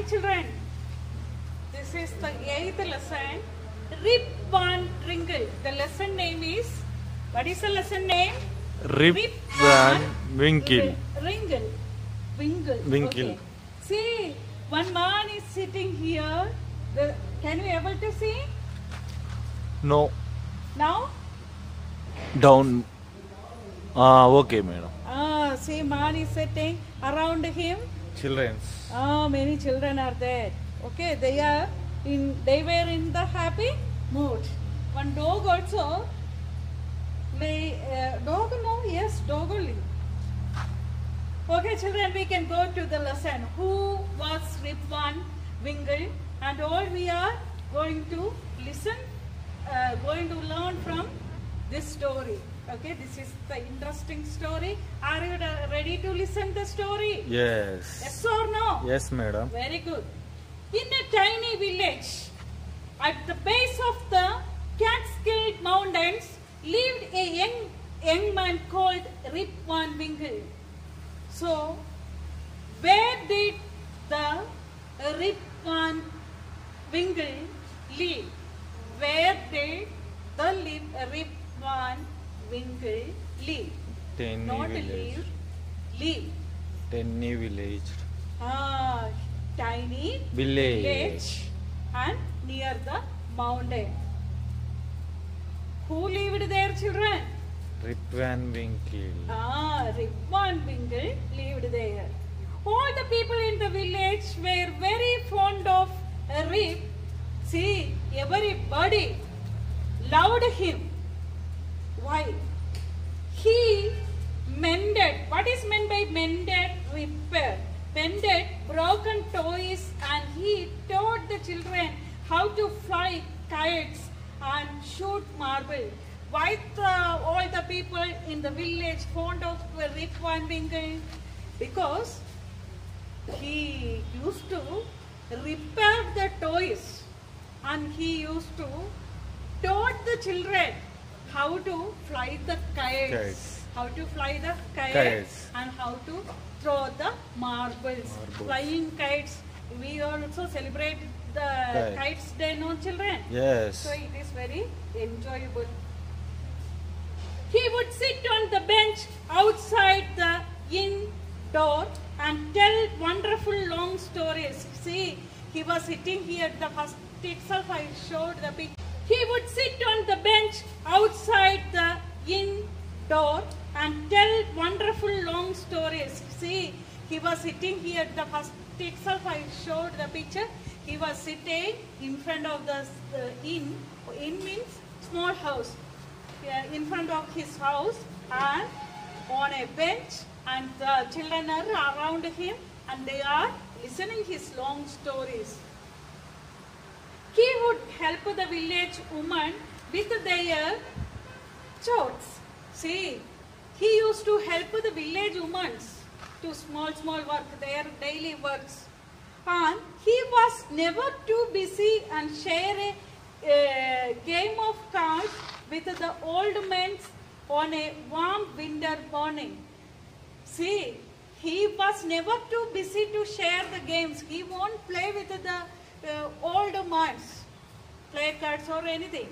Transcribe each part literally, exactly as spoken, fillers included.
Hi children, this is the eighth lesson, Rip Van Winkle. The lesson name is, what is the lesson name? Rip, Rip Van Winkle. Winkle. Winkle. Winkle. Okay. See, one man is sitting here. The, can you able to see? No. Now? Down. Ah, okay, madam. Ah, see, man is sitting around him. Children. Ah, many children are there. Okay, they are in. They were in the happy mood. One dog also. May uh, dog no? Yes, dog only. Okay, children, we can go to the lesson. Who was Rip Van Winkle? And all we are going to listen, uh, going to learn from this story. Okay, this is the interesting story. Are you ready to listen the story? Yes. Yes or no? Yes, madam. Very good. In a tiny village, at the base of the Catskill Mountains, lived a young, young man called Rip Van Winkle. So, where did the Rip Van Winkle live? Where did the Rip Van Winkle live? Tiny Not village. live, live. Tiny village. Ah, tiny Village. village and near the mountain. Who lived there, children? Rip Van Winkle. Ah, Rip Van Winkle lived there. All the people in the village were very fond of Rip. See, everybody loved him. Why? He mended. What is meant by mended? Repair. Mended broken toys, and he taught the children how to fly kites and shoot marble. Why the, all the people in the village fond of Rip Van Winkle? Because he used to repair the toys, and he used to taught the children how to fly the kites, Kites. how to fly the kites, Kites. and how to throw the marbles. Marbles. Flying kites. We also celebrate the Kite. kites day, no children? Yes. So it is very enjoyable. He would sit on the bench outside the inn door and tell wonderful long stories. See, he was sitting here. The first itself I showed the picture. He would sit on the bench outside the inn door and tell wonderful long stories. See, he was sitting here. The first itself I showed the picture. He was sitting in front of the uh, inn. Inn means small house. Yeah, in front of his house and on a bench, and the children are around him and they are listening his long stories. He would help the village woman with their chores. See, he used to help the village women to small, small work, their daily works. And he was never too busy and share a, a game of cards with the old men on a warm winter morning. See, he was never too busy to share the games. He won't play with the uh, old men, play cards or anything.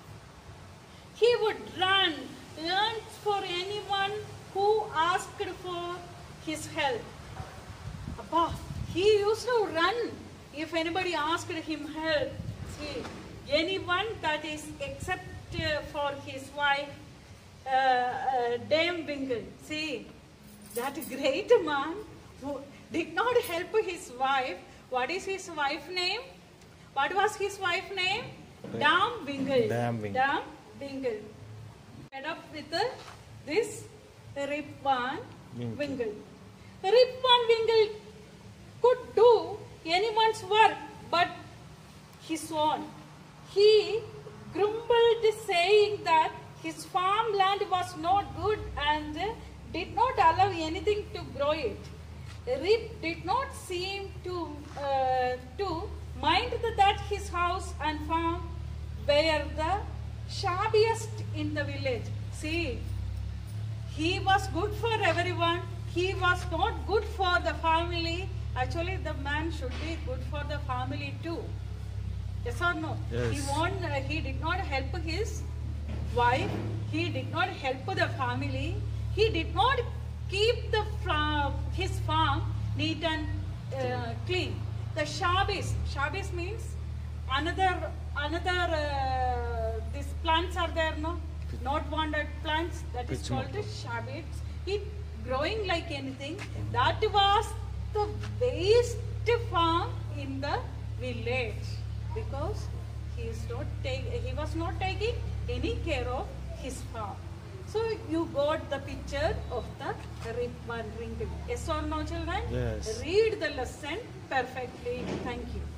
He would run, learn for anyone who asked for his help. Abba, he used to run if anybody asked him help. See, anyone that is except uh, for his wife, uh, uh, Dame Winkle. See, that great man who did not help his wife. What is his wife name? What was his wife name? Dame Winkle. Dame Winkle. Dame Winkle. Fed up with uh, this Rip Van Winkle. Winkle. Rip Van Winkle could do anyone's work but his own. He grumbled, saying that his farmland was not good and did not allow anything to grow it. Rip did not seem to, uh, to mind that his house and farm were the shabbiest in the village. See, he was good for everyone. He was not good for the family Actually, the man should be good for the family too. Yes or no? Yes. He want, uh, he did not help his wife. He did not help the family. He did not keep the fra- his farm neat and uh, clean. The Shabbos. Shabbos means another another. Uh, these plants are there, no? Not wanted plants. That is Pitch called motto. the Shabbos. It growing like anything. That was the waste farm in the village because he is not take, he was not taking any care of his farm. So you got the picture of the Rip Van Winkle. Yes or no, children? Yes. Read the lesson perfectly. Thank you.